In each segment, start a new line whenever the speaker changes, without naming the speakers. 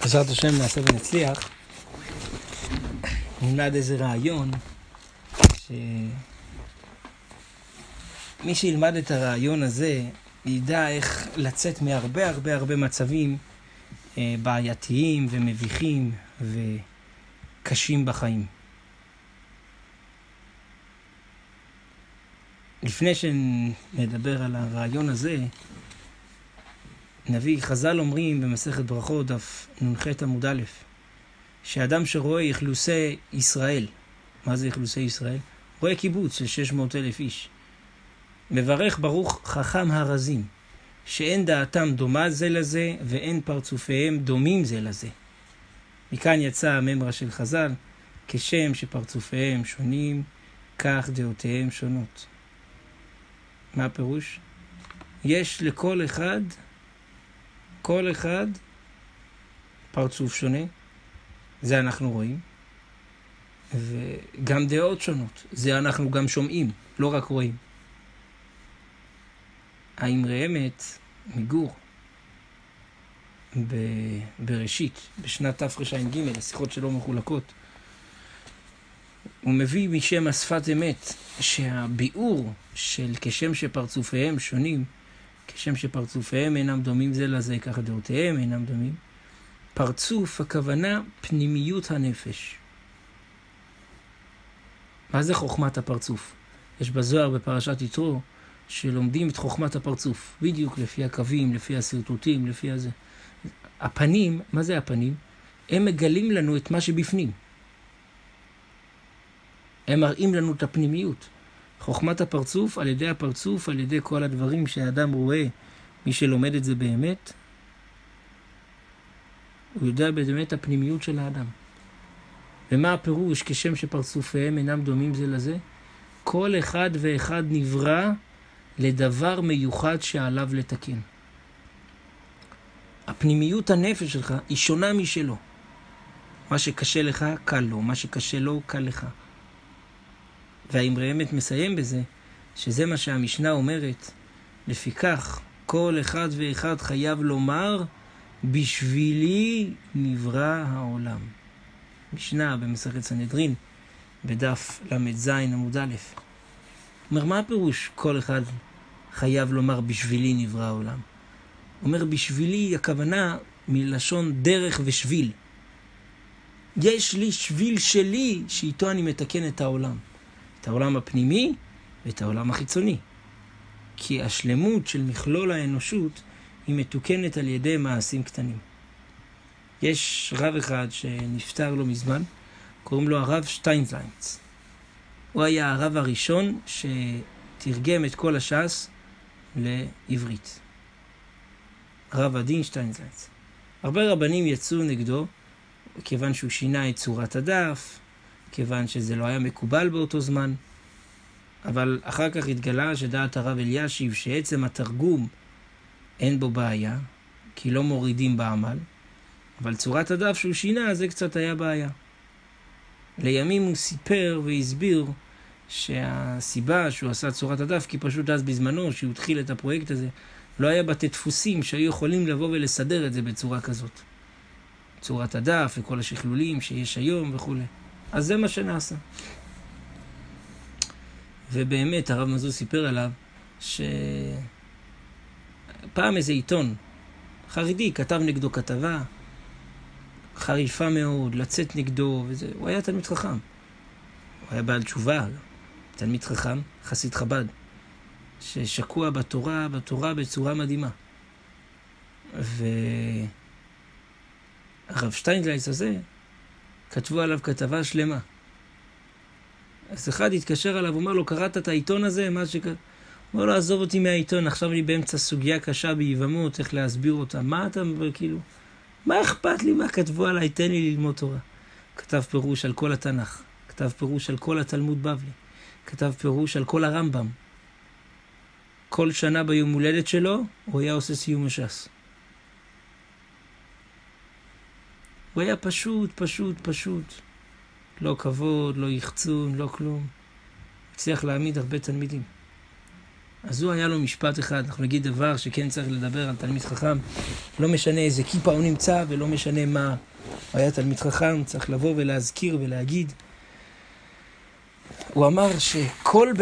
בעזרת השם נעשה ונצליח, נלמד איזה רעיון, שמי שילמד את הרעיון הזה, ידע איך לצאת מהרבה הרבה הרבה מצבים בעייתיים ומביכים וקשים בחיים. לפני שנדבר על הרעיון הזה, חז"ל אומרים במסכת ברכות דף נ"ח עמוד א', שאדם שרואה אכלוסי ישראל, מה זה אכלוסי ישראל? רואה קיבוץ של 600,000 איש, מברך ברוך חכם הרזים, שאין דעתם דומה זה לזה ואין פרצופיהם דומים זה לזה. מכאן יצא הממרה של חז"ל, כשם שפרצופיהם שונים, כך דעותיהם שונות. מה הפירוש? יש לכל אחד, כל אחד פרצוף שונה, זה אנחנו רואים, וגם דעות שונות, זה אנחנו גם שומעים, לא רק רואים. האמרי אמת מגור בראשית, בשנת תרע"ג, השיחות שלו מחולקות, הוא מביא משם השפת אמת שהביאור של כשם שפרצופיהם שונים, כשם שפרצופיהם אינם דומים זה לזה, ככה דעותיהם אינם דומים. פרצוף הכוונה פנימיות הנפש. מה זה חוכמת הפרצוף? יש בזוהר בפרשת יתרו שלומדים את חוכמת הפרצוף, בדיוק לפי הקווים, לפי הסרטוטים, לפי הזה. הפנים, מה זה הפנים? הם מגלים לנו את מה שבפנים. הם מראים לנו את הפנימיות. חוכמת הפרצוף, על ידי הפרצוף, על ידי כל הדברים שהאדם רואה, מי שלומד את זה באמת, הוא יודע באמת הפנימיות של האדם. ומה הפירוש כשם שפרצופיהם אינם דומים זה לזה? כל אחד ואחד נברא לדבר מיוחד שעליו לתקן. הפנימיות הנפש שלך היא שונה משלו. מה שקשה לך קל לו, מה שקשה לו קל לך. והאמרי אמת מסיים בזה, שזה מה שהמשנה אומרת, לפיכך כל אחד ואחד חייב לומר, בשבילי נברא העולם. משנה במסכת סנהדרין, בדף ל"ז עמוד א'. אומר, מה הפירוש כל אחד חייב לומר בשבילי נברא העולם? אומר, בשבילי הכוונה מלשון דרך ושביל. יש לי שביל שלי שאיתו אני מתקן את העולם. את העולם הפנימי ואת העולם החיצוני. כי השלמות של מכלול האנושות היא מתוקנת על ידי מעשים קטנים. יש רב אחד שנפטר לו מזמן, קוראים לו הרב שטיינזלץ. הוא היה הרב הראשון שתרגם את כל הש"ס לעברית. הרב עדין שטיינזלץ. הרבה רבנים יצאו נגדו, כיוון שהוא שינה את צורת הדף, כיוון שזה לא היה מקובל באותו זמן, אבל אחר כך התגלה שדעת הרב אלישיב שעצם התרגום אין בו בעיה, כי לא מורידים בעמל, אבל צורת הדף שהוא שינה זה קצת היה בעיה. לימים הוא סיפר והסביר שהסיבה שהוא עשה צורת הדף, כי פשוט אז בזמנו שהוא התחיל את הפרויקט הזה, לא היה בתי דפוסים שהיו יכולים לבוא ולסדר את זה בצורה כזאת. צורת הדף וכל השכלולים שיש היום וכו'. אז זה מה שנעשה. ובאמת הרב מזוז סיפר עליו שפעם איזה עיתון חרדי כתב נגדו כתבה חריפה מאוד, לצאת נגדו וזה. הוא היה תלמיד חכם. הוא היה בעל תשובה, תלמיד חכם, חסיד חב"ד, ששקוע בתורה בצורה מדהימה. והרב שטיינזלץ הזה כתבו עליו כתבה שלמה. אז אחד התקשר עליו, אומר לו, קראת את העיתון הזה? הוא אומר לו, עזוב אותי מהעיתון, עכשיו אני באמצע סוגיה קשה ביבמות, איך להסביר אותה. מה אתה, כאילו, מה אכפת לי מה כתבו עליי? תן לי ללמוד תורה. כתב פירוש על כל התנ"ך, כתב פירוש על כל התלמוד בבלי, כתב פירוש על כל הרמב"ם. כל שנה ביום הולדת שלו, הוא היה עושה סיום הש"ס. הוא היה פשוט. לא כבוד, לא יחצון, לא כלום. הצליח להעמיד הרבה תלמידים. אז הוא היה לו משפט אחד, אנחנו נגיד דבר שכן צריך לדבר על תלמיד חכם, לא משנה איזה כיפה הוא נמצא ולא משנה מה, הוא היה תלמיד חכם, צריך לבוא ולהזכיר ולהגיד. הוא אמר שכל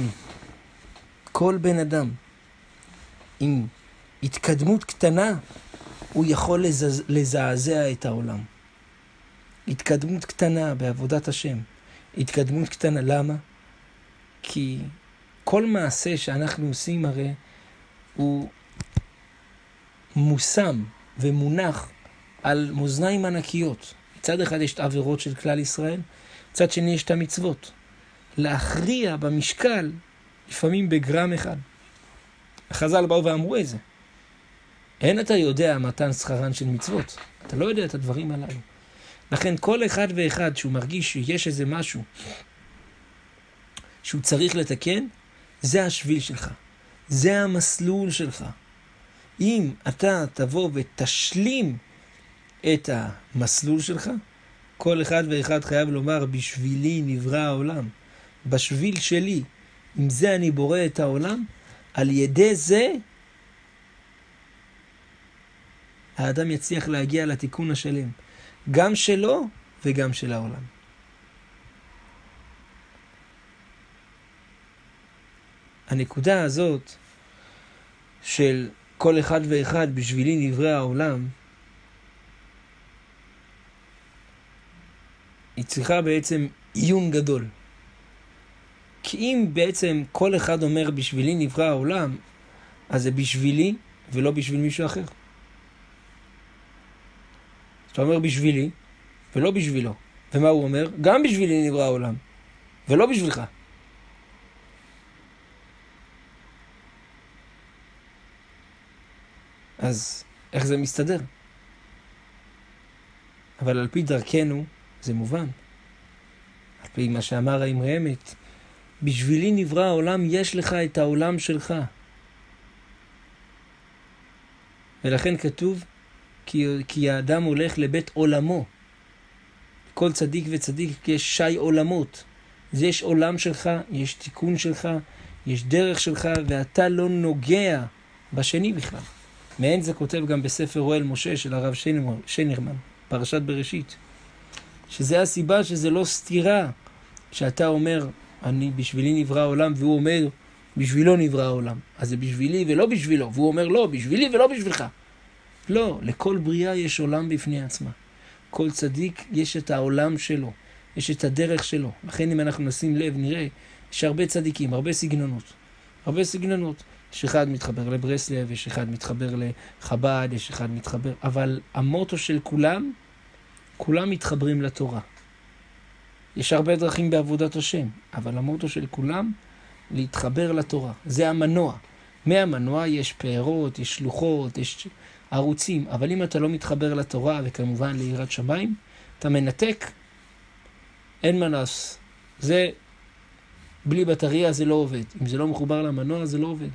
בן אדם עם התקדמות קטנה, הוא יכול לזעזע את העולם. התקדמות קטנה בעבודת השם. התקדמות קטנה, למה? כי כל מעשה שאנחנו עושים הרי הוא מושם ומונח על מאזניים ענקיות. מצד אחד יש את העבירות של כלל ישראל, מצד שני יש את המצוות. להכריע במשקל לפעמים בגרם אחד. החז"ל באו ואמרו את זה. אין אתה יודע מתן שכרן של מצוות. אתה לא יודע את הדברים הללו. לכן כל אחד ואחד שהוא מרגיש שיש איזה משהו שהוא צריך לתקן, זה השביל שלך. זה המסלול שלך. אם אתה תבוא ותשלים את המסלול שלך, כל אחד ואחד חייב לומר, בשבילי נברא העולם. בשביל שלי, עם זה אני בורא את העולם, על ידי זה האדם יצליח להגיע לתיקון השלם. גם שלו וגם של העולם. הנקודה הזאת של כל אחד ואחד בשבילי נברא העולם, היא צריכה בעצם עיון גדול. כי אם בעצם כל אחד אומר בשבילי נברא העולם, אז זה בשבילי ולא בשביל מישהו אחר. אתה אומר בשבילי ולא בשבילו. ומה הוא אומר? גם בשבילי נברא העולם ולא בשבילך. אז איך זה מסתדר? אבל על פי דרכנו זה מובן. על פי מה שאמר האמרי אמת, בשבילי נברא העולם, יש לך את העולם שלך. ולכן כתוב, כי האדם הולך לבית עולמו. כל צדיק וצדיק יש שי עולמות. אז יש עולם שלך, יש תיקון שלך, יש דרך שלך, ואתה לא נוגע בשני בכלל. מעין זה כותב גם בספר אוהל משה של הרב שנרמן, פרשת בראשית. שזה הסיבה שזה לא סתירה. שאתה אומר, אני בשבילי נברא העולם, והוא אומר, בשבילו נברא העולם. אז זה בשבילי ולא בשבילו. והוא אומר, לא, בשבילי ולא בשבילך. לא, לכל בריאה יש עולם בפני עצמה. כל צדיק יש את העולם שלו, יש את הדרך שלו. לכן אם אנחנו נשים לב, נראה, יש הרבה צדיקים, הרבה סגנונות. הרבה סגנונות. יש אחד מתחבר לברסלב, יש אחד מתחבר לחב"ד, יש אחד מתחבר, אבל המוטו של כולם, כולם מתחברים לתורה. יש הרבה דרכים בעבודת השם, אבל המוטו של כולם להתחבר לתורה. זה המנוע. מהמנוע יש פערות, יש שלוחות, יש ערוצים, אבל אם אתה לא מתחבר לתורה וכמובן ליראת שמיים, אתה מנתק, אין מנוס. זה בלי בטריה זה לא עובד. אם זה לא מחובר למנוע זה לא עובד.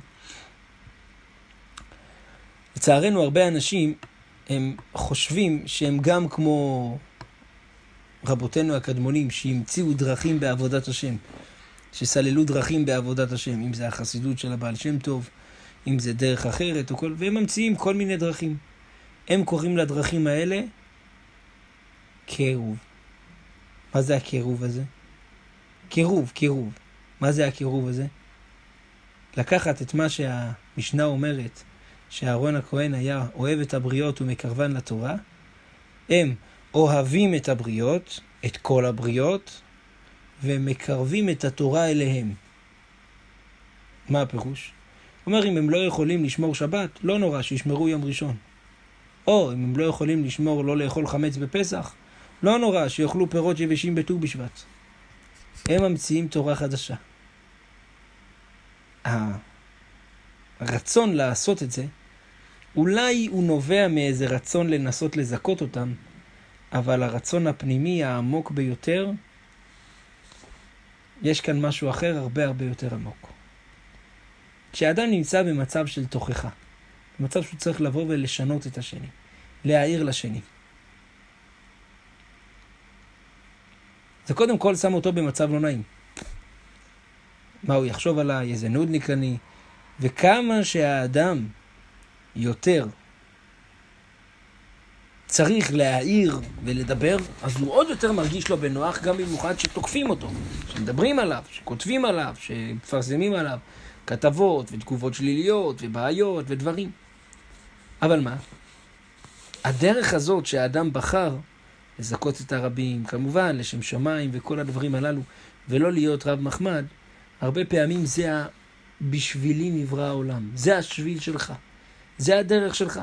לצערנו הרבה אנשים הם חושבים שהם גם כמו רבותינו הקדמונים שהמציאו דרכים בעבודת השם, שסללו דרכים בעבודת השם, אם זה החסידות של הבעל שם טוב, אם זה דרך אחרת, והם ממציאים כל מיני דרכים. הם קוראים לדרכים האלה קירוב. מה זה הקירוב הזה? קירוב. מה זה הקירוב הזה? לקחת את מה שהמשנה אומרת, שאהרון הכהן היה אוהב את הבריות ומקרבן לתורה, הם אוהבים את הבריות, את כל הבריות, ומקרבים את התורה אליהם. מה הפירוש? אומר, אם הם לא יכולים לשמור שבת, לא נורא שישמרו יום ראשון. או אם הם לא יכולים לשמור, לא לאכול חמץ בפסח, לא נורא שיאכלו פירות יבשים בט"ו בשבט. הם ממציאים תורה חדשה. הרצון לעשות את זה, אולי הוא נובע מאיזה רצון לנסות לזכות אותם, אבל הרצון הפנימי העמוק ביותר, יש כאן משהו אחר הרבה הרבה יותר עמוק. כשאדם נמצא במצב של תוכחה, במצב שהוא צריך לבוא ולשנות את השני, להעיר לשני, זה קודם כל שם אותו במצב לא נעים. מה הוא יחשוב עליי? איזה נודניק אני? וכמה שהאדם יותר צריך להעיר ולדבר, אז הוא עוד יותר מרגיש לו בנוח, גם במיוחד שתוקפים אותו, שמדברים עליו, שכותבים עליו, שמפרסמים עליו כתבות ותגובות שליליות ובעיות ודברים. אבל מה? הדרך הזאת שהאדם בחר לזכות את הרבים, כמובן לשם שמיים וכל הדברים הללו, ולא להיות רב מחמד, הרבה פעמים זה בשבילי נברא העולם. זה השביל שלך. זה הדרך שלך.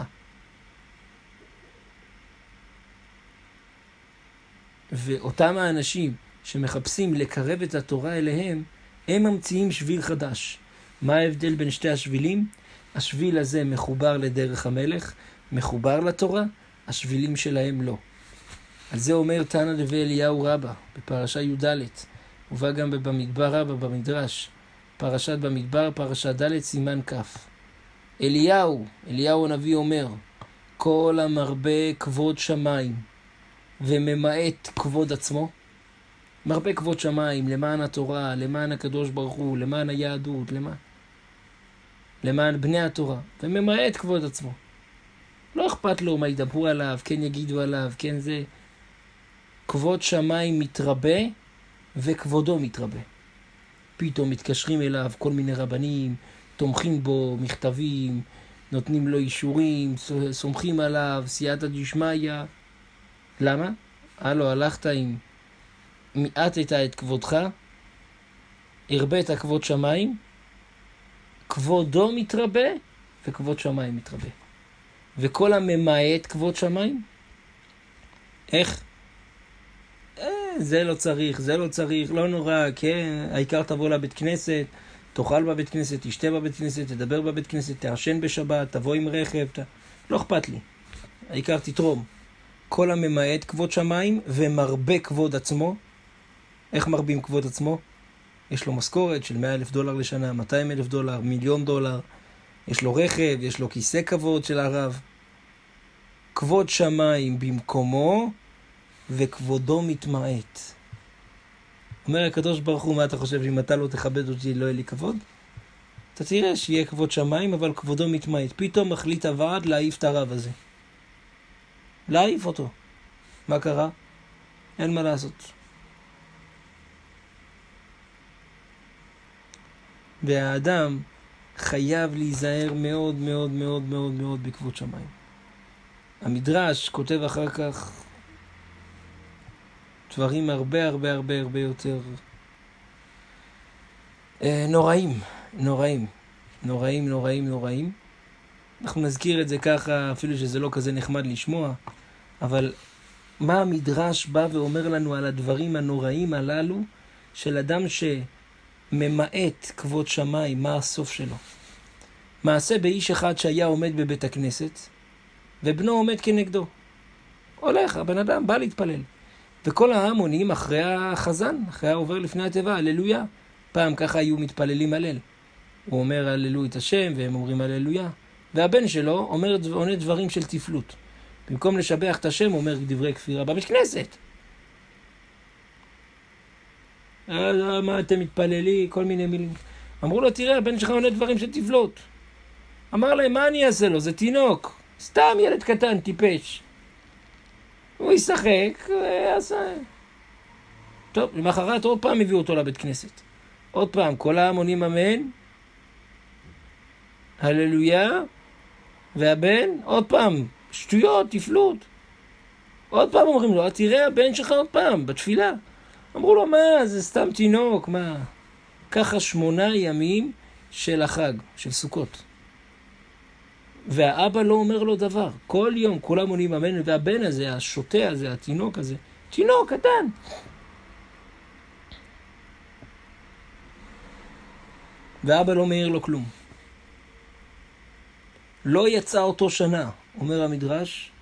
ואותם האנשים שמחפשים לקרב את התורה אליהם, הם ממציאים שביל חדש. מה ההבדל בין שתי השבילים? השביל הזה מחובר לדרך המלך, מחובר לתורה, השבילים שלהם לא. על זה אומר תנא דבי אליהו רבא, בפרשה י"ד, ובא גם במדבר רבא, במדרש, פרשת במדבר, פרשת ד' סימן כ'. אליהו הנביא אומר, כל המרבה כבוד שמיים וממעט כבוד עצמו, מרבה כבוד שמיים למען התורה, למען הקדוש ברוך הוא, למען היהדות, למען בני התורה, וממעט כבוד עצמו. לא אכפת לו מה ידברו עליו, כן יגידו עליו, כן זה. כבוד שמיים מתרבה וכבודו מתרבה. פתאום מתקשרים אליו כל מיני רבנים, תומכים בו, מכתבים, נותנים לו אישורים, סומכים עליו, סייעתא דשמיא. למה? הלכת עם מיעטת את כבודך, הרבית כבוד שמיים, כבודו מתרבה וכבוד שמיים מתרבה. וכל הממעט כבוד שמיים, איך? זה לא צריך, לא נורא, כן, העיקר תבוא לבית כנסת, תאכל בבית כנסת, תשתה בבית כנסת, תדבר בבית כנסת, תעשן בשבת, תבוא עם רכב, לא אכפת לי. העיקר תתרום. כל הממעט כבוד שמיים ומרבה כבוד עצמו. איך מרבים כבוד עצמו? יש לו משכורת של $100,000 לשנה, $200,000, $1,000,000, יש לו רכב, יש לו כיסא כבוד של הרב. כבוד שמיים במקומו וכבודו מתמעט. אומר הקדוש ברוך הוא, מה אתה חושב, אם אתה לא תכבד אותי לא יהיה לי כבוד? אתה תראה שיהיה כבוד שמיים, אבל כבודו מתמעט. פתאום מחליט הוועד להעיף את הרב הזה. להעיף אותו. מה קרה? אין מה לעשות. והאדם חייב להיזהר מאוד מאוד מאוד מאוד מאוד בכבוד שמיים. המדרש כותב אחר כך דברים הרבה הרבה הרבה הרבה יותר נוראים. אנחנו נזכיר את זה ככה, אפילו שזה לא כזה נחמד לשמוע, אבל מה המדרש בא ואומר לנו על הדברים הנוראים הללו של אדם שממעט כבוד שמיים, מה הסוף שלו? מעשה באיש אחד שהיה עומד בבית הכנסת, ובנו עומד כנגדו. הולך, הבן אדם בא להתפלל. וכל העם עונים אחרי החזן, אחרי העובר לפני התיבה, הללויה. פעם ככה היו מתפללים הלל. הוא אומר הללו את השם, והם אומרים הללויה. והבן שלו עונה דברים של תפלות. במקום לשבח את השם, הוא אומר דברי כפירה בבית כנסת. מה אתם מתפללים? כל מיני מילים. אמרו לו, תראה, הבן שלך עונה דברים של תפלות. אמר להם, מה אני אעשה לו? זה תינוק. סתם ילד קטן, טיפש. הוא ישחק, ועשה. טוב, למחרת עוד פעם הביאו אותו לבית כנסת. עוד פעם, כל העם עונים אמן, הללויה, והבן, עוד פעם, שטויות, תפלות. עוד פעם אומרים לו, תראה הבן שלך עוד פעם, בתפילה. אמרו לו, מה, זה סתם תינוק, מה? ככה 8 ימים של החג, של סוכות. והאבא לא אומר לו דבר. כל יום כולם עונים אמן, והבן הזה, השוטה הזה, התינוק הזה, תינוק קטן. ואבא לא מעיר לו כלום. לא יצא אותו שנה, אומר המדרש.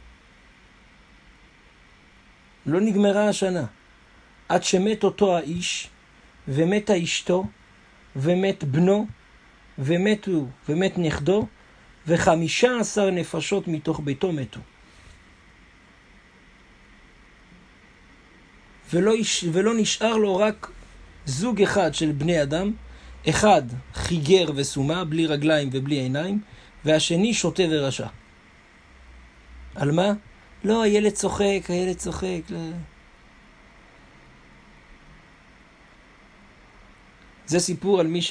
לא נגמרה השנה. עד שמת אותו האיש, ומתה אשתו, ומת בנו, ומת נכדו, ו15 נפשות מתוך ביתו מתו. ולא נשאר לו רק זוג אחד של בני אדם, אחד חיגר וסומה, בלי רגליים ובלי עיניים, והשני שוטה ורשע. על מה? לא, הילד צוחק, הילד צוחק. לא. זה סיפור על מי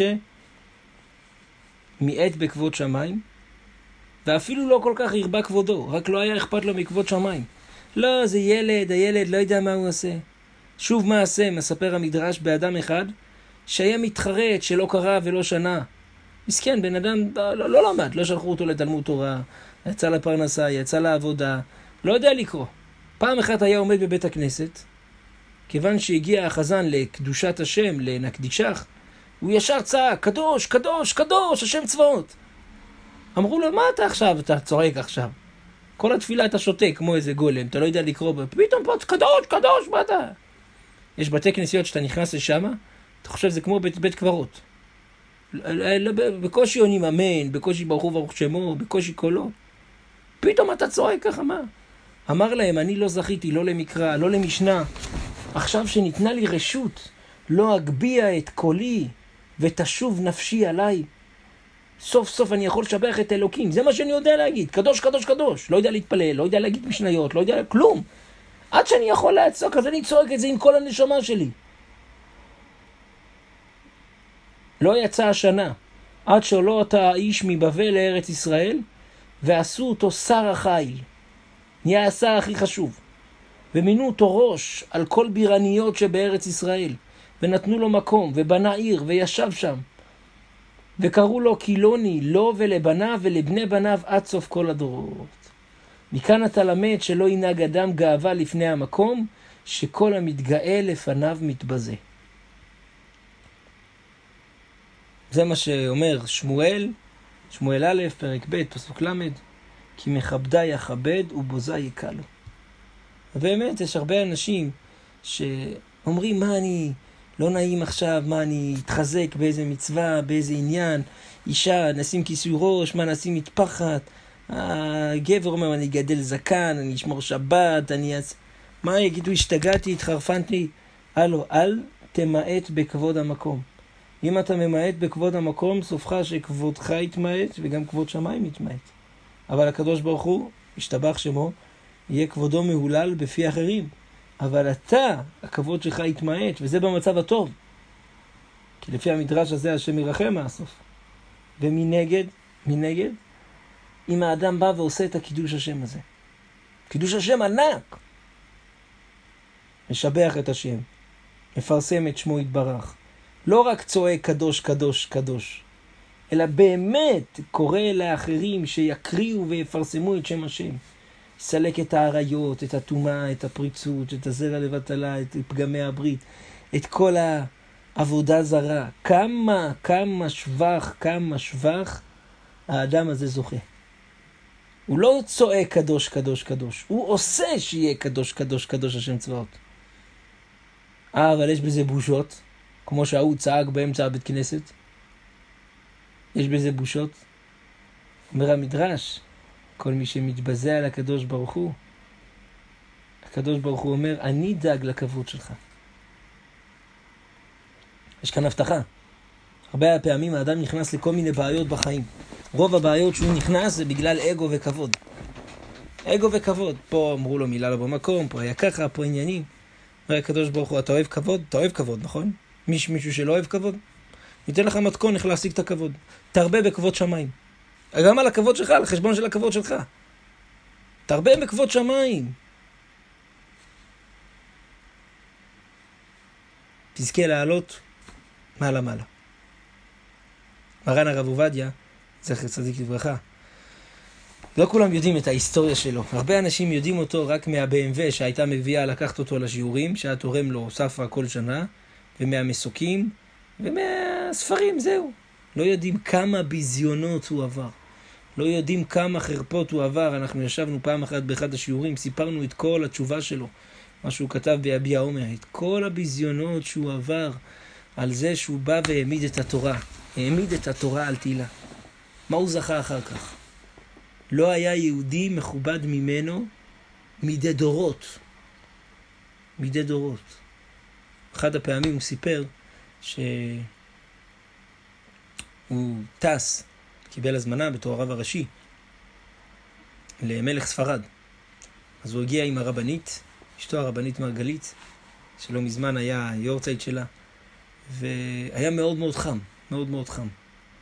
שמיעט בכבוד שמיים, ואפילו לא כל כך הרבה כבודו, רק לא היה אכפת לו מכבוד שמיים. לא, זה ילד, הילד לא יודע מה הוא עושה. שוב מה עשה, מספר המדרש באדם אחד, שהיה מתחרט שלא קרא ולא שנה. מסכן, בן אדם לא למד, לא שלחו אותו לתלמוד תורה, יצא לפרנסה, יצא לעבודה, לא יודע לקרוא. פעם אחת היה עומד בבית הכנסת, כיוון שהגיע החזן לקדושת השם, לנקדישך, הוא ישר צעק, קדוש, קדוש, קדוש, השם צבאות. אמרו לו, מה אתה עכשיו, אתה צועק עכשיו? כל התפילה אתה שותק כמו איזה גולם, אתה לא יודע לקרוא, פתאום פה, קדוש, קדוש, מה אתה? יש בתי כנסיות שאתה נכנס לשם, אתה חושב זה כמו בית קברות. בקושי עונים אמן, בקושי ברוך הוא ברוך שמו, בקושי קולו. פתאום אתה צועק ככה, מה? אמר להם, אני לא זכיתי, לא למקרא, לא למשנה. עכשיו שניתנה לי רשות, לא אגביע את קולי ותשוב נפשי עליי. סוף סוף אני יכול לשבח את אלוקים. זה מה שאני יודע להגיד. קדוש, קדוש, קדוש. לא יודע להתפלל, לא יודע להגיד משניות, לא יודע כלום. עד שאני יכול לעצוק, אז אני צועק את זה עם כל הנשמה שלי. לא יצא השנה, עד שלא אותה האיש מבבל לארץ ישראל, ועשו אותו שר החיל. נהיה השר הכי חשוב. ומינו אותו ראש על כל בירניות שבארץ ישראל. ונתנו לו מקום, ובנה עיר, וישב שם. וקראו לו קילוני, לו ולבניו ולבני בניו עד סוף כל הדורות. מכאן אתה למד שלא ינהג אדם גאווה לפני המקום, שכל המתגאה לפניו מתבזה. זה מה שאומר שמואל, שמואל א', פרק ב', פסוק ל', כי מכבדה יכבד ובוזה יקלו. ובאמת יש הרבה אנשים שאומרים, מה אני לא נעים עכשיו, מה אני אתחזק באיזה מצווה, באיזה עניין, אישה, נשים כיסוי ראש, מה נשים מטפחת, הגבר אומר, אני גדל זקן, אני אשמור שבת, מה יגידו, השתגעתי, התחרפנתי? הלו, אל תמעט בכבוד המקום. אם אתה ממעט בכבוד המקום, סופך שכבודך יתמעט וגם כבוד שמיים יתמעט. אבל הקדוש ברוך הוא, ישתבח שמו, יהיה כבודו מהולל בפי אחרים. אבל אתה, הכבוד שלך יתמעט, וזה במצב הטוב. כי לפי המדרש הזה, השם ירחם מהסוף. ומנגד, אם האדם בא ועושה את הקידוש השם הזה. קידוש השם ענק. משבח את השם. מפרסם את שמו יתברך. לא רק צועק קדוש, קדוש, קדוש. אלא באמת קורא לאחרים שיקריאו ויפרסמו את שם השם. יסלק את העריות, את הטומאה, את הפריצות, את הזרע לבטלה, את פגמי הברית, את כל העבודה זרה. כמה שבח האדם הזה זוכה. הוא לא צועק קדוש, קדוש, קדוש. הוא עושה שיהיה קדוש, קדוש, קדוש השם צבאות. אבל יש בזה בושות, כמו שההוא צעק באמצע הבית כנסת. יש בזה בושות. אומר המדרש, כל מי שמתבזה על הקדוש ברוך הוא, הקדוש ברוך הוא אומר, אני דאג לכבוד שלך. יש כאן הבטחה. הרבה פעמים האדם נכנס לכל מיני בעיות בחיים. רוב הבעיות שהוא נכנס זה בגלל אגו וכבוד. אגו וכבוד. פה אמרו לו מילה לא במקום, פה היה ככה, פה עניינים. אומר הקדוש ברוך הוא, אתה אוהב כבוד? אתה אוהב כבוד, נכון? מישהו שלא אוהב כבוד? ניתן לך מתכון איך להשיג את הכבוד. תרבה בכבוד שמיים. גם על הכבוד שלך, על החשבון של הכבוד שלך. תרבה בכבוד שמיים. תזכה לעלות מעלה מעלה. מרן הרב עובדיה, זכר צדיק לברכה, לא כולם יודעים את ההיסטוריה שלו. הרבה אנשים יודעים אותו רק מה-BMW שהייתה מביאה לקחת אותו לשיעורים, שהיה תורם לו ספרה כל שנה, ומהמסוקים, ומהספרים, זהו. לא יודעים כמה ביזיונות הוא עבר. לא יודעים כמה חרפות הוא עבר. אנחנו ישבנו פעם אחת באחד השיעורים, סיפרנו את כל התשובה שלו, מה שהוא כתב ביביע אומר, את כל הביזיונות שהוא עבר על זה שהוא בא והעמיד את התורה. העמיד את התורה על תילה. מה הוא זכה אחר כך? לא היה יהודי מכובד ממנו מדי דורות. מדי דורות. אחד הפעמים הוא סיפר הוא טס, קיבל הזמנה בתור הרב הראשי למלך ספרד. אז הוא הגיע עם הרבנית, אשתו הרבנית מרגלית, שלא מזמן היה יורצייט שלה, והיה מאוד מאוד חם, מאוד מאוד חם.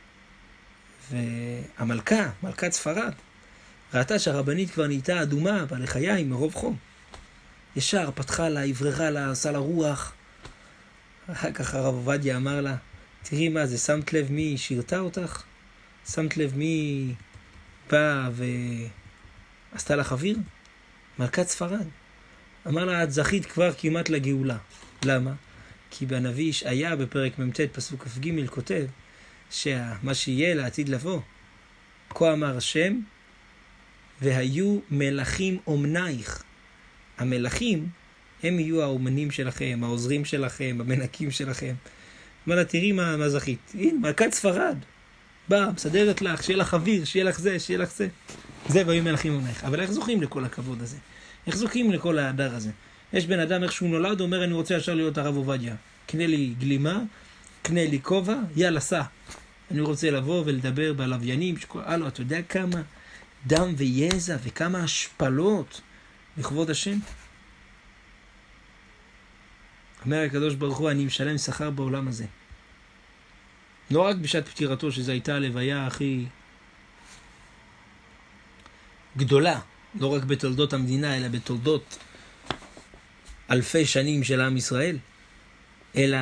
והמלכה, מלכת ספרד, ראתה שהרבנית כבר נהייתה אדומה, בלחיים, מרוב חום. ישר פתחה לה, עבררה לה, עשה לה רוח. אחר כך הרב עובדיה אמר לה, תראי מה זה, שמת לב מי שירתה אותך? שמת לב מי בא ועשתה לך אוויר? מלכת ספרד. אמר לה, את זכית כבר כמעט לגאולה. למה? כי בנביא ישעיה בפרק מ"ט פסוק כ"ג כותב שמה שיהיה לעתיד לבוא, כה אמר השם, והיו מלכים אומנייך. המלכים הם יהיו האומנים שלכם, העוזרים שלכם, המנקים שלכם. אמר לה, תראי מה זכית. הנה, מלכת ספרד. באה, מסדרת לך, שיהיה לך אוויר, שיהיה לך זה, שיהיה לך זה. זה והיו מלכים אומנייך. אבל איך זוכים לכל הכבוד הזה? איך זוכים לכל ההדר הזה? יש בן אדם, איך שהוא נולד, אומר, אני רוצה ישר להיות הרב עובדיה. קנה לי גלימה, קנה לי כובע, יאללה, סע. אני רוצה לבוא ולדבר בלוויינים, הלו, אתה יודע כמה דם ויזע וכמה השפלות לכבוד השם? אומר הקדוש ברוך הוא, אני משלם שכר בעולם הזה. לא רק בשעת פטירתו, שזו הייתה הלוויה הכי גדולה, לא רק בתולדות המדינה, אלא בתולדות אלפי שנים של עם ישראל, אלא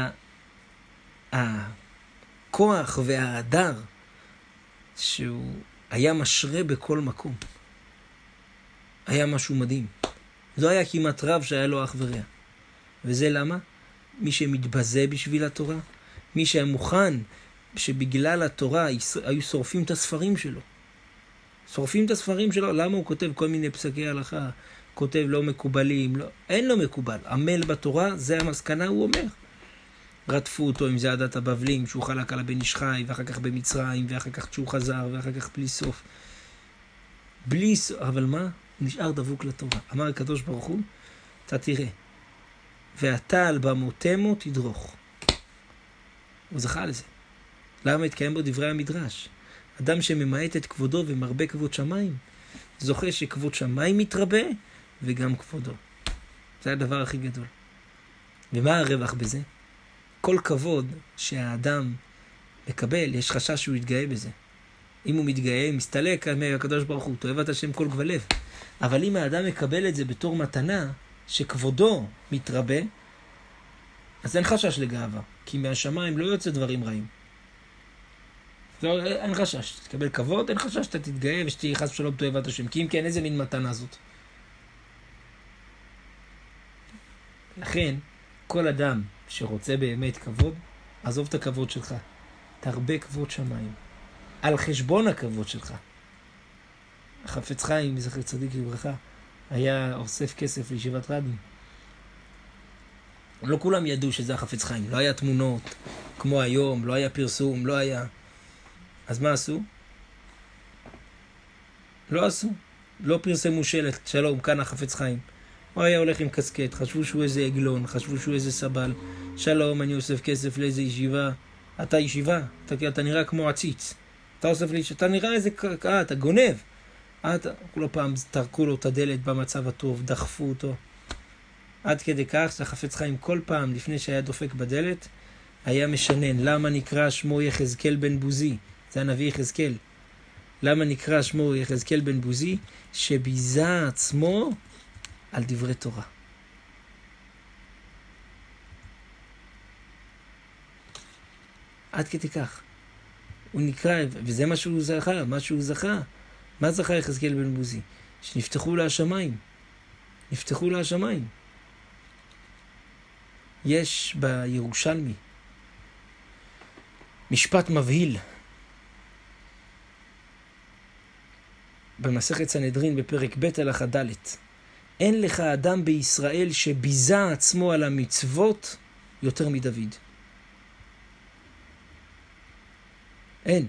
הכוח וההדר שהוא היה משרה בכל מקום. היה משהו מדהים. לא היה כמעט רב שהיה לו אח ורע. וזה למה? מי שמתבזה בשביל התורה, מי שהיה מוכן שבגלל התורה היו שורפים את הספרים שלו. שורפים את הספרים שלו, למה הוא כותב כל מיני פסקי הלכה, כותב לא מקובלים, לא, אין לו מקובל. עמל בתורה, זה המסקנה, הוא אומר. רדפו אותו עם זה עדת הבבלים, שהוא חלק על הבן איש חי, ואחר כך במצרים, ואחר כך שהוא חזר, ואחר כך בלי סוף. בלי סוף, אבל מה? הוא נשאר דבוק לתורה. אמר הקדוש ברוך הוא, אתה תראה, ואתה על במותמו תדרוך. הוא זכה לזה. למה התקיים בו דברי המדרש? אדם שממעט את כבודו ומרבה כבוד שמיים, זוכה שכבוד שמיים מתרבה וגם כבודו. זה הדבר הכי גדול. ומה הרווח בזה? כל כבוד שהאדם מקבל, יש חשש שהוא יתגאה בזה. אם הוא מתגאה, מסתלק מהקדוש ברוך הוא, תאהב את השם כל גבלב. אבל אם האדם מקבל את זה בתור מתנה, שכבודו מתרבה, אז אין חשש לגאווה, כי מהשמיים לא יוצא דברים רעים. אין חשש, תקבל כבוד, אין חשש שאתה תתגאה ושתהיה חס ושלום תאהב את השם, כי אם כן, איזה מין מתנה זאת? לכן, כל אדם שרוצה באמת כבוד, עזוב את הכבוד שלך, תרבה כבוד שמיים, על חשבון הכבוד שלך. החפץ חיים, זכר צדיק לברכה, היה אוסף כסף לישיבת רבים. לא כולם ידעו שזה החפץ חיים, לא היה תמונות כמו היום, לא היה פרסום, לא היה. אז מה עשו? לא עשו. לא פרסמו שלט, שלום, כאן החפץ חיים. הוא היה הולך עם קסקט, חשבו שהוא איזה עגלון, חשבו שהוא איזה סבל. שלום, אני אוסף כסף לאיזה ישיבה. אתה ישיבה? אתה נראה כמו עציץ. אתה אוסף לי, אתה נראה איזה, אתה גונב. כל פעם תרקו לו את הדלת במצב הטוב, דחפו אותו. עד כדי כך שהחפץ חיים כל פעם לפני שהיה דופק בדלת, היה משנן. למה נקרא שמו יחזקאל בן בוזי? זה הנביא יחזקאל. למה נקרא שמו יחזקאל בן בוזי? שביזה עצמו על דברי תורה. עד כדי כך. הוא נקרא, וזה מה שהוא זכה, מה שהוא זכה. מה זכה יחזקאל בן בוזי? שנפתחו לה השמיים. נפתחו לה השמיים. יש בירושלמי משפט מבהיל. במסכת סנהדרין בפרק ב' הלכה ד', אין לך אדם בישראל שביזה עצמו על המצוות יותר מדוד. אין.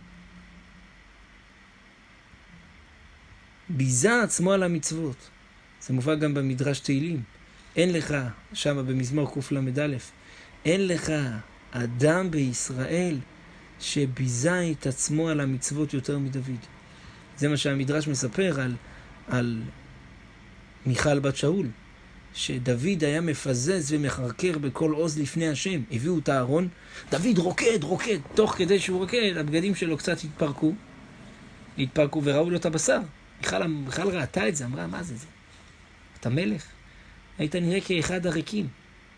ביזה עצמו על המצוות. זה מובא גם במדרש תהילים. אין לך, שם במזמור קל"א, אין לך אדם בישראל שביזה את עצמו על המצוות יותר מדוד. זה מה שהמדרש מספר על מיכל בת שאול, שדוד היה מפזז ומחרקר בכל עוז לפני השם. הביאו את הארון, דוד רוקד, תוך כדי שהוא רוקד, הבגדים שלו קצת התפרקו וראו לו את הבשר. מיכל ראתה את זה, אמרה, מה זה? אתה מלך? היית נראה כאחד הריקים.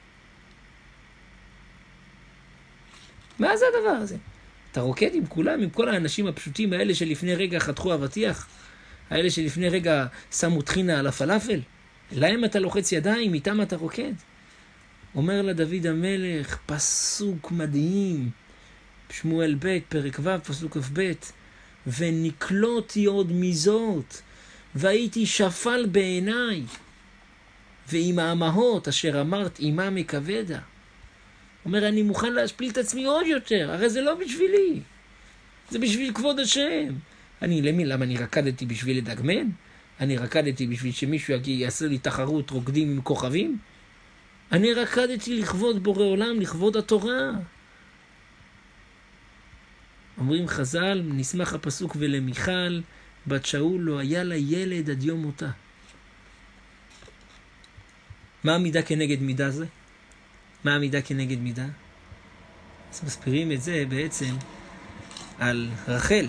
מה זה הדבר הזה? אתה רוקד עם כולם, עם כל האנשים הפשוטים האלה שלפני רגע חתכו אבטיח, האלה שלפני רגע שמו טחינה על הפלאפל, להם אתה לוחץ ידיים, איתם אתה רוקד. אומר לדוד המלך, פסוק מדהים, שמואל ב' פרק ו' פסוק כ"ב, ונקלותי עוד מזאת, והייתי שפל בעיניי, ועם האמהות אשר אמרת אימה מכבדה. אומר, אני מוכן להשפיל את עצמי עוד יותר, הרי זה לא בשבילי, זה בשביל כבוד השם. למה אני רקדתי בשביל לדגמן? אני רקדתי בשביל שמישהו יעשה לי תחרות רוקדים עם כוכבים? אני רקדתי לכבוד בורא עולם, לכבוד התורה. אומרים חז"ל, נשמח הפסוק, ולמיכל בת שאול לא היה לה ילד עד יום מותה. מה המידה כנגד מידה זה? מה המידה כנגד מידה? אז מסבירים את זה בעצם על רחל.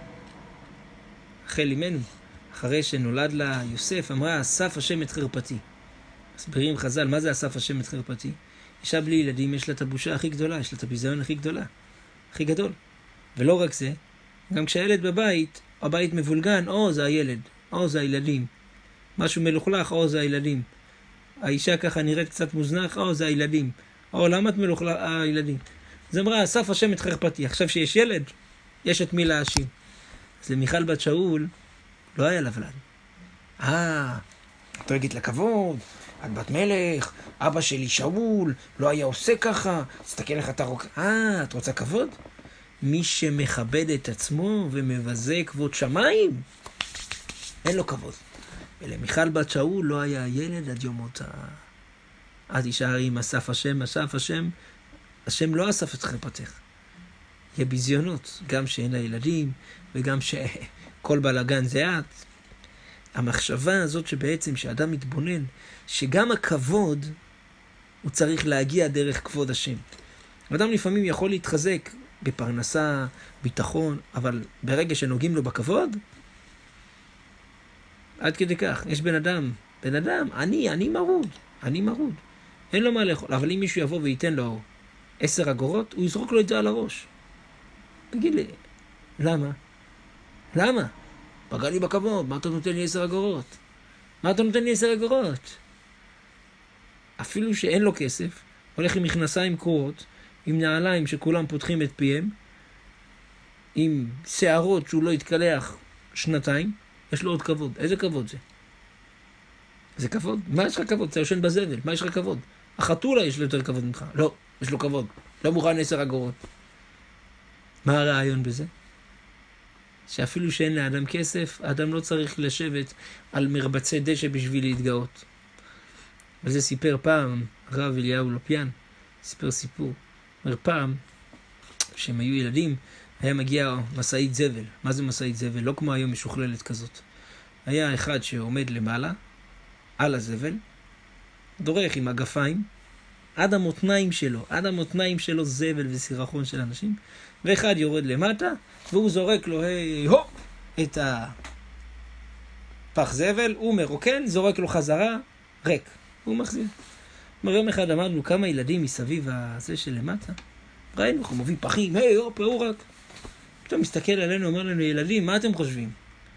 רחל אימנו, אחרי שנולד לה יוסף, אמרה, אסף השם את חרפתי. מסבירים חז"ל, מה זה אסף השם את חרפתי? אישה בלי ילדים, יש לה את הבושה הכי גדולה, יש לה את הביזיון הכי גדולה, הכי גדול. ולא רק זה, גם כשהילד בבית, הבית מבולגן, זה הילד, זה הילדים. משהו מלוכלך, זה הילדים. האישה ככה נראית קצת מוזנח, זה הילדים. למה את מלוכלך? הילדים. אז אמרה, אסף השם את חרפתי. עכשיו שיש ילד, יש את מי להאשים. אז למיכל בת שאול, לא היה לה ולד. את דואגת לכבוד, את בת מלך, אבא שלי שאול, לא היה עושה ככה, תסתכל לך את הרוק. את רוצה כבוד? מי שמכבד את עצמו ומבזה כבוד שמיים, אין לו כבוד. ולמיכל בת שאול לא היה ילד עד יום מותה. אז תישאר עם אסף השם, השם לא אסף את חרפתך. יהיה ביזיונות, גם שאין לה ילדים, וגם שכל בלגן זה את. המחשבה הזאת שבעצם שאדם מתבונן, שגם הכבוד הוא צריך להגיע דרך כבוד השם. אדם לפעמים יכול להתחזק בפרנסה, ביטחון, אבל ברגע שנוגעים לו בכבוד, עד כדי כך, יש בן אדם, אני מרוד, אין לו מה לאכול, אבל אם מישהו יבוא וייתן לו 10 אגורות, הוא יזרוק לו את זה על הראש. תגיד לי, למה? פגע לי בכבוד, מה אתה נותן לי 10 אגורות? אפילו שאין לו כסף, הולך עם מכנסיים קרועות, עם נעליים שכולם פותחים את פיהם, עם שערות שהוא לא יתקלח 2, יש לו עוד כבוד. איזה כבוד זה? זה כבוד? מה יש לך כבוד? אתה יושן בזבל, מה יש לך כבוד? החתולה יש לו יותר כבוד ממך. לא, יש לו כבוד. לא מוכן 10 אגורות. מה הרעיון בזה? שאפילו שאין לאדם כסף, האדם לא צריך לשבת על מרבצי דשא בשביל להתגאות. וזה סיפר פעם, הרב אליהו לופיאן, סיפר סיפור. אומר פעם, כשהם היו ילדים, היה מגיע מסעית זבל. מה זה מסעית זבל? לא כמו היום משוכללת כזאת. היה אחד שעומד למעלה, על הזבל, דורך עם הגפיים, עד המותניים שלו זבל וסירחון של אנשים, ואחד יורד למטה, והוא זורק לו, את הפח זבל, הוא מרוקן, זורק לו חזרה, ריק. הוא מחזיר. יום אחד אמרנו כמה ילדים מסביב הזה שלמטה, ראינו, הוא מביא פחים, הוא רק. פתאום מסתכל עלינו, אומר לנו, ילדים, מה אתם חושבים?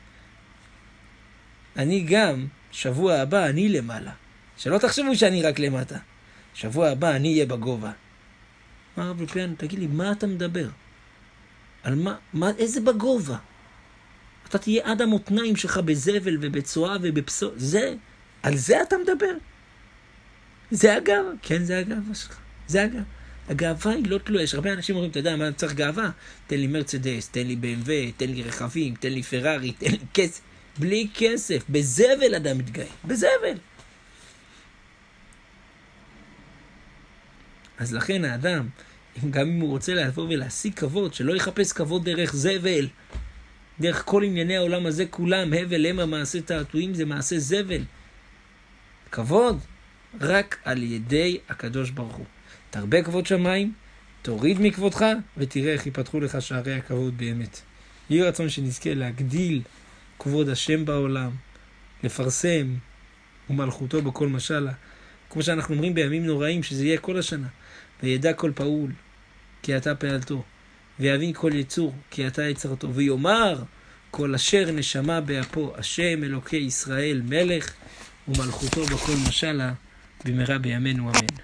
אני גם, שבוע הבא, אני למעלה. שלא תחשבו שאני רק למטה. שבוע הבא, אני אהיה בגובה. מה הרב לופיאן, תגיד לי, מה אתה מדבר? על איזה בגובה? אתה תהיה עד המותניים שלך בזבל ובצועה ובפסול. על זה אתה מדבר? זה הגאווה? כן, זה הגאווה שלך. זה הגאווה. הגאווה היא לא תלויה. יש הרבה אנשים אומרים, אתה יודע, מה צריך גאווה? תן לי מרצדס, תן לי BMW, תן לי רכבים, תן לי פרארי, תן לי כסף. בלי כסף. בזבל אדם מתגאה. בזבל. אז לכן האדם גם אם הוא רוצה לבוא ולהשיג כבוד, שלא יחפש כבוד דרך זבל, דרך כל ענייני העולם הזה כולם, הבל המה מעשה תעתועים, זה מעשה זבל. כבוד רק על ידי הקדוש ברוך הוא. תרבה כבוד שמיים, תוריד מכבודך, ותראה איך ייפתחו לך שערי הכבוד באמת. יהי רצון שנזכה להגדיל כבוד השם בעולם, לפרסם ומלכותו בכל משלה, כמו שאנחנו אומרים בימים נוראים, שזה יהיה כל השנה. וידע כל פעול כי אתה פעלתו, ויבין כל יצור כי אתה יצרתו, ויאמר כל אשר נשמה באפו, השם אלוקי ישראל מלך, ומלכותו בכל משלה, במהרה בימינו אמן.